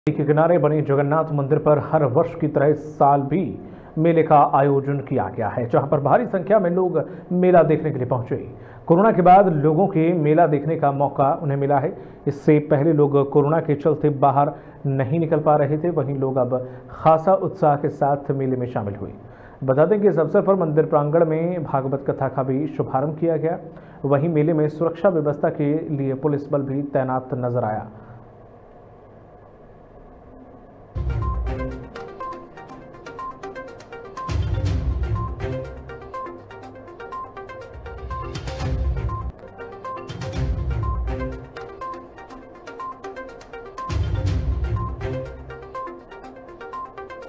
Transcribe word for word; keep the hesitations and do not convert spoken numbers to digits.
के किनारे बने जगन्नाथ मंदिर पर हर वर्ष की तरह इस साल भी मेले का आयोजन किया गया है, जहां पर भारी संख्या में लोग मेला देखने के लिए पहुंचे। कोरोना के बाद लोगों के मेला देखने का मौका उन्हें मिला है। इससे पहले लोग कोरोना के चलते बाहर नहीं निकल पा रहे थे, वहीं लोग अब खासा उत्साह के साथ मेले में शामिल हुए। बता दें कि इस अवसर पर मंदिर प्रांगण में भागवत कथा का भी शुभारंभ किया गया। वहीं मेले में सुरक्षा व्यवस्था के लिए पुलिस बल भी तैनात नजर आया।